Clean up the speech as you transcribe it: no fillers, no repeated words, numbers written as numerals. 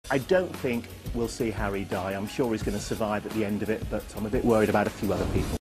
I don't think we'll see Harry die. I'm sure he's going to survive at the end of it, but I'm a bit worried about a few other people.